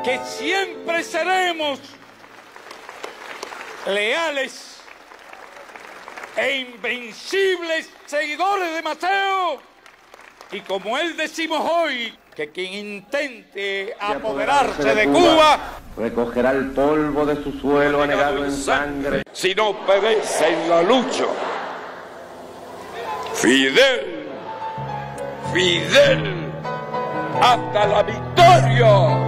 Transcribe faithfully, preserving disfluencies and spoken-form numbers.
que siempre seremos leales e invencibles seguidores de Mateo, y como él decimos hoy, que quien intente apoderarse de Cuba recogerá el polvo de su suelo anegado en sangre, si no perece en la lucha. Fidel, Fidel, hasta la victoria.